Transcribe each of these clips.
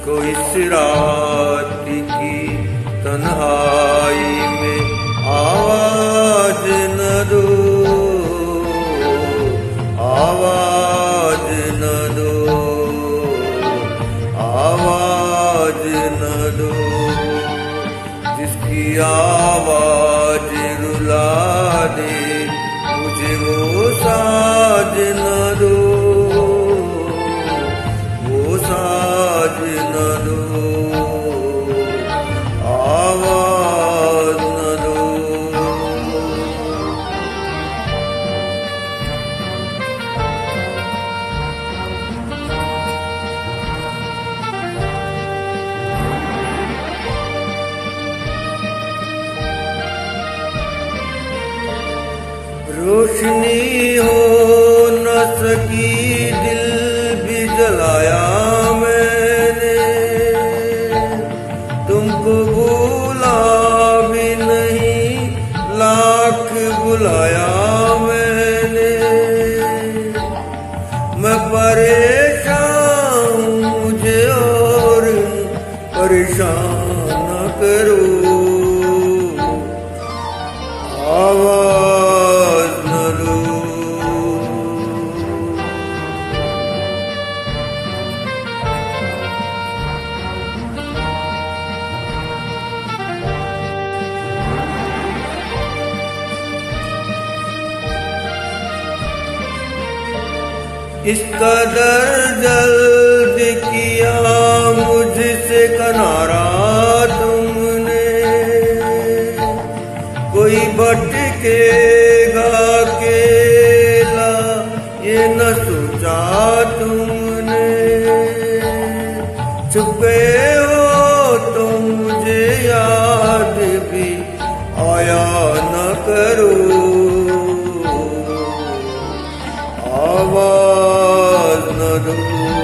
मुझको इस रात की तन्हाई में आवाज न दो, आवाज न दो, आवाज न दो। जिसकी आवाज रुला दे मुझे वो साज न दो, वो साज न दो, आवाज न दो। रोशनी हो न सकी दिल भी जलाया मैंने, तुमको भूला भी नहीं लाख बुलाया मैंने। मैं परेशान हूँ मुझे और परेशान न करो, आवाज न दो। इस कदर जल्द किया मुझसे किनारा तुमने, कोई भटकेगा अकेला ये न सोचा तुमने। छुप गए हो तो मुझे याद भी आया न करो, आवाज न दो।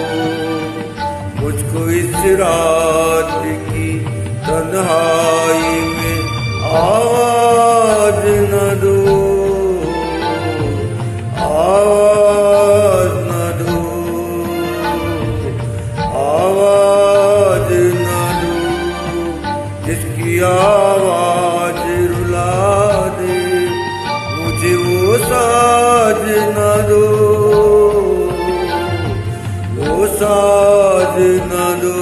मुझको इस रात की तन्हाई में आवाज न दो, आवाज न दो, आवाज न दो। जिसकी आवाज रुला दे मुझे वो साज न दो, वो साज न दो।